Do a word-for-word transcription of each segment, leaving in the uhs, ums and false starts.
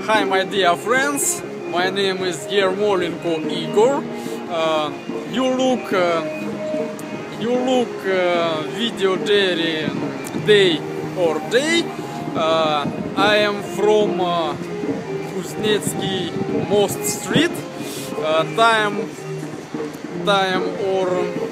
Hi, my dear friends. My name is Yermolenko Igor. Uh, you look, uh, you look uh, video diary day or day. Uh, I am from uh, Kuznetsky Most Street. Uh, time, time or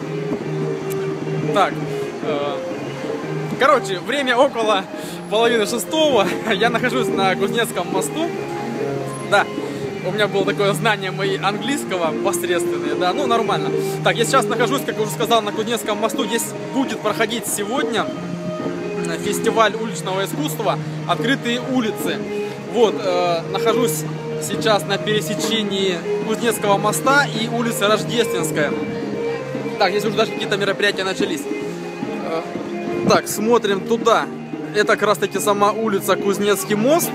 так. Uh, короче, время около половины шестого. Я нахожусь на Кузнецком мосту. Да, у меня было такое знание мои английского посредственное, да, ну нормально. Так, я сейчас нахожусь, как я уже сказал, на Кузнецком мосту. Здесь будет проходить сегодня фестиваль уличного искусства «Открытые улицы». Вот, э, нахожусь сейчас на пересечении Кузнецкого моста и улицы Рождественская. Так, здесь уже даже какие-то мероприятия начались. Э, так, смотрим туда. Это как раз таки сама улица Кузнецкий мост.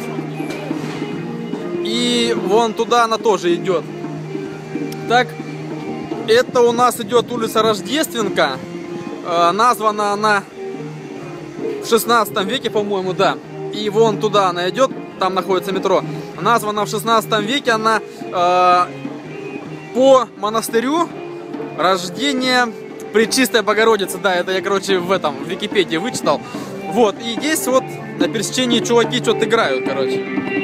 И вон туда она тоже идет. Так, это у нас идет улица Рождественка. Э, названа она в шестнадцатом веке, по-моему, да. И вон туда она идет, там находится метро. Названа в шестнадцатом веке она э, по монастырю Рождения Пречистой Богородицы. Да, это я, короче, в этом, в Википедии вычитал. Вот, и здесь вот на пересечении чуваки что-то играют, короче.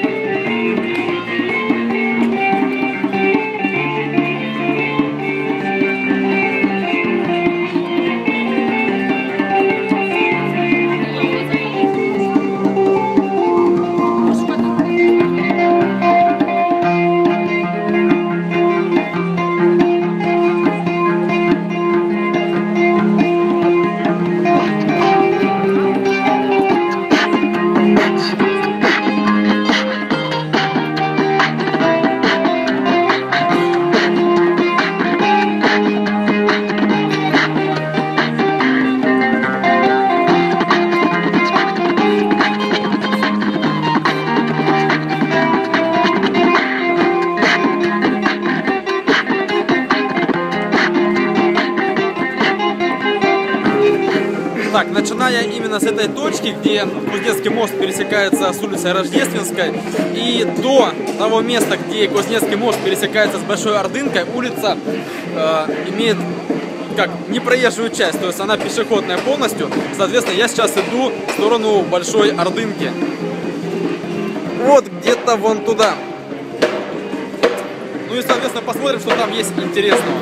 Так, начиная именно с этой точки, где Кузнецкий мост пересекается с улицей Рождественской, и до того места, где Кузнецкий мост пересекается с Большой Ордынкой, улица э, имеет как непроезжую часть, то есть она пешеходная полностью. Соответственно, я сейчас иду в сторону Большой Ордынки. Вот где-то вон туда. Ну и, соответственно, посмотрим, что там есть интересного.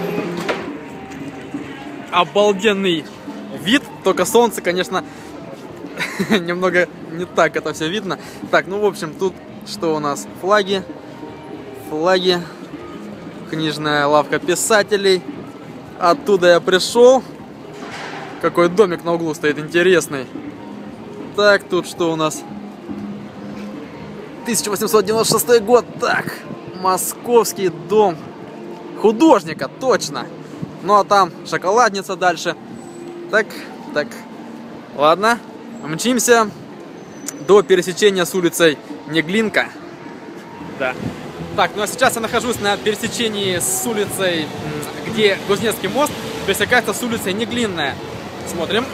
Обалденный вид, только солнце, конечно, немного не так это все видно. Так, ну в общем, тут что у нас? Флаги, флаги, книжная лавка писателей. Оттуда я пришел. Какой домик на углу стоит интересный. Так, тут что у нас? тысяча восемьсот девяносто шестой год. Так, московский дом художника, точно. Ну а там шоколадница дальше. Так, так, ладно, мчимся до пересечения с улицей Неглинка. Да. Так, ну а сейчас я нахожусь на пересечении с улицей, где Кузнецкий мост пересекается с улицей Неглинная. Смотрим.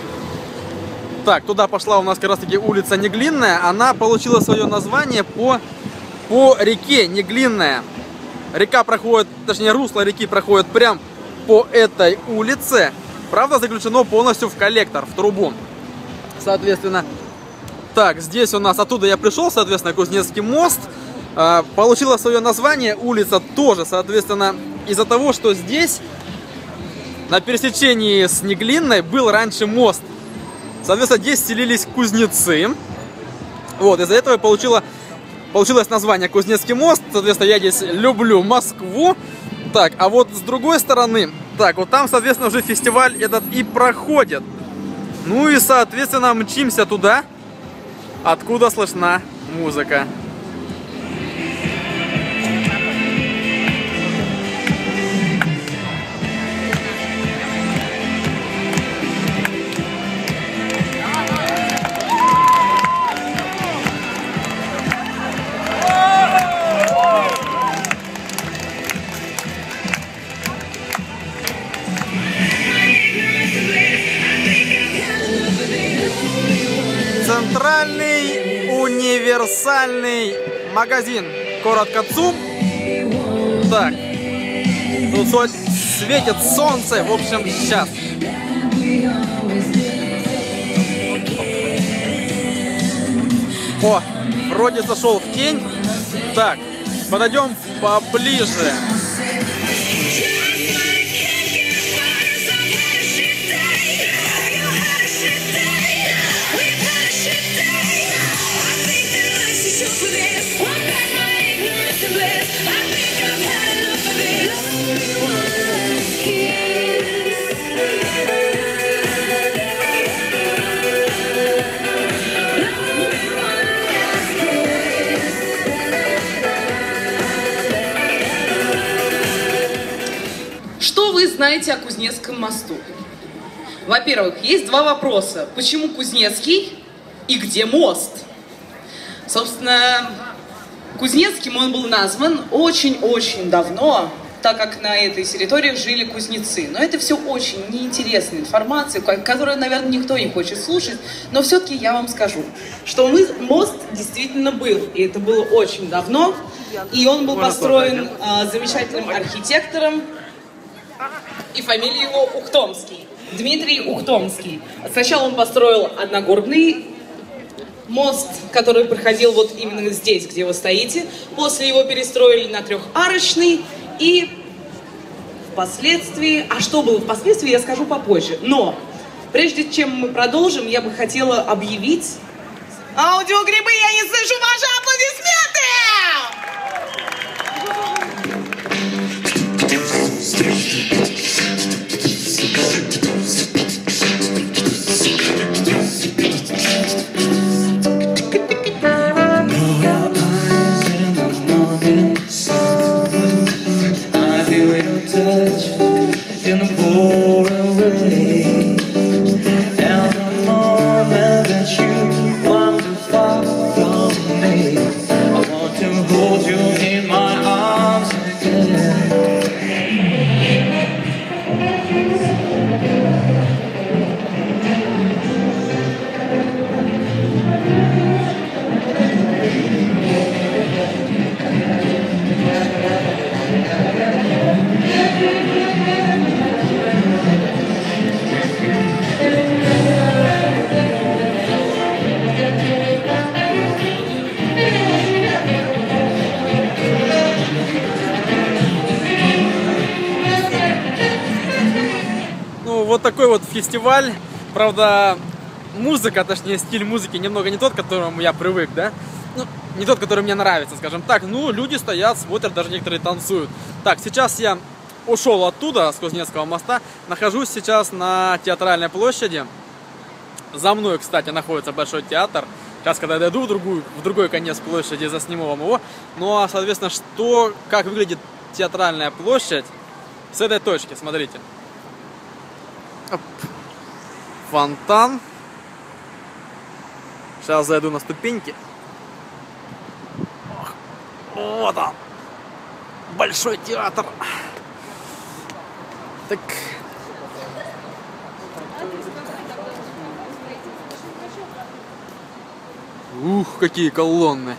Так, туда пошла у нас как раз таки улица Неглинная. Она получила свое название по, по реке Неглинная. Река проходит, точнее русло реки проходит прям по этой улице. Правда, заключено полностью в коллектор, в трубу. Соответственно, так, здесь у нас, оттуда я пришел, соответственно, Кузнецкий мост. Э, получила свое название улица тоже, соответственно, из-за того, что здесь, на пересечении с Неглинной, был раньше мост. Соответственно, здесь селились кузнецы. Вот, из-за этого получила, получилось название Кузнецкий мост. Соответственно, я здесь люблю Москву. Так, а вот с другой стороны, так, вот там, соответственно, уже фестиваль этот и проходит. Ну и, соответственно, мчимся туда, откуда слышна музыка. Центральный универсальный магазин коротко ЦУМ. Так, тут соль, светит солнце, в общем, сейчас. О, вроде зашел в тень. Так, подойдем поближе. Что вы знаете о Кузнецком мосту? Во-первых, есть два вопроса. Почему Кузнецкий и где мост? Собственно, Кузнецким он был назван очень-очень давно, так как на этой территории жили кузнецы. Но это все очень неинтересная информация, которую, наверное, никто не хочет слушать. Но все-таки я вам скажу, что мы, мост действительно был. И это было очень давно. И он был построен а, замечательным архитектором. И фамилия его Ухтомский. Дмитрий Ухтомский. Сначала он построил одногорбный мост, который проходил вот именно здесь, где вы стоите. После его перестроили на трехарочный. И впоследствии... А что было впоследствии, я скажу попозже. Но прежде чем мы продолжим, я бы хотела объявить... Аудиогрибы, я не слышу ваши аплодисменты! Вот такой вот фестиваль. Правда, музыка, точнее стиль музыки немного не тот, к которому я привык, да? Ну, не тот, который мне нравится, скажем так. Ну, люди стоят, смотрят, даже некоторые танцуют. Так, сейчас я ушел оттуда, с Кузнецкого моста. Нахожусь сейчас на Театральной площади. За мной, кстати, находится Большой театр. Сейчас, когда я дойду в, другую, в другой конец площади, засниму вам его. Ну, а, соответственно, что, как выглядит Театральная площадь с этой точки, смотрите. Оп. Фонтан. Сейчас зайду на ступеньки. Ох. Вот он. Большой театр. Так. Ух, какие колонны.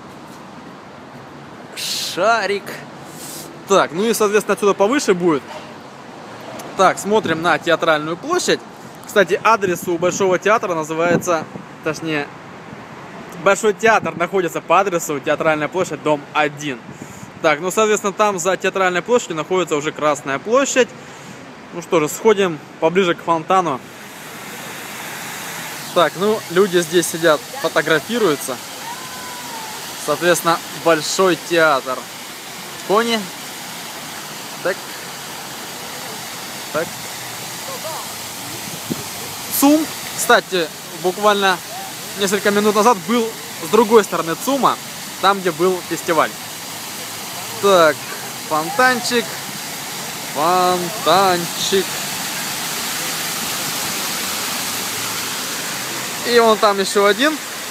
Шарик. Так, ну и, соответственно, отсюда повыше будет. Так, смотрим на Театральную площадь. Кстати, адрес у Большого театра называется, точнее, Большой театр находится по адресу Театральная площадь, дом один. Так, ну, соответственно, там за Театральной площадью находится уже Красная площадь. Ну что же, сходим поближе к фонтану. Так, ну, люди здесь сидят, фотографируются. Соответственно, Большой театр. Кони. Так. Так. ЦУМ, кстати, буквально несколько минут назад был с другой стороны ЦУМа, там, где был фестиваль. Так, фонтанчик, фонтанчик. И вон там еще один.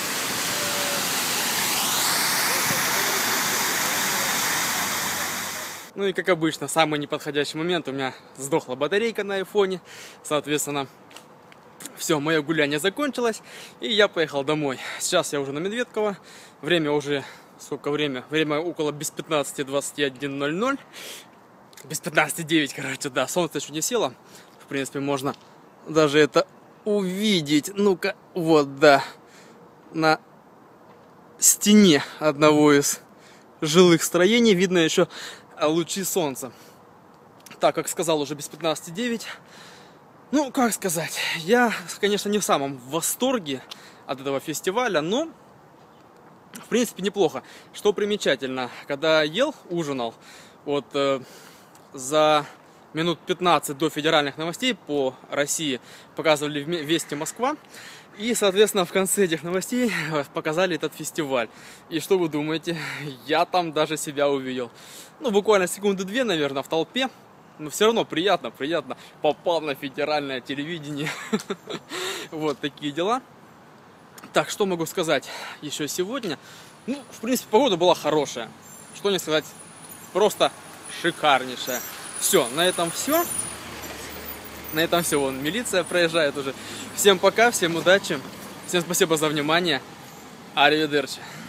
Ну и как обычно, самый неподходящий момент, у меня сдохла батарейка на айфоне, соответственно, все, мое гуляние закончилось, и я поехал домой. Сейчас я уже на Медведково, время уже сколько время? Время около без пятнадцати двадцать один ноль ноль. Без пятнадцати девять, короче, да. Солнце еще не село. В принципе, можно даже это увидеть. Ну-ка, вот, да. На стене одного из жилых строений видно еще лучи солнца. Так, как сказал, уже без пятнадцати девять. Ну, как сказать, я, конечно, не в самом восторге от этого фестиваля, но, в принципе, неплохо. Что примечательно, когда ел, ужинал, вот э, за минут пятнадцать до федеральных новостей по России показывали «Вести Москва», и, соответственно, в конце этих новостей показали этот фестиваль. И что вы думаете? Я там даже себя увидел. Ну, буквально секунды две, наверное, в толпе. Но все равно приятно, приятно. Попал на федеральное телевидение. Вот такие дела. Так, что могу сказать еще сегодня? Ну, в принципе, погода была хорошая. Что не сказать, просто шикарнейшая. Все, на этом все. На этом все. Вон, милиция проезжает уже. Всем пока, всем удачи. Всем спасибо за внимание. Аривидерчи.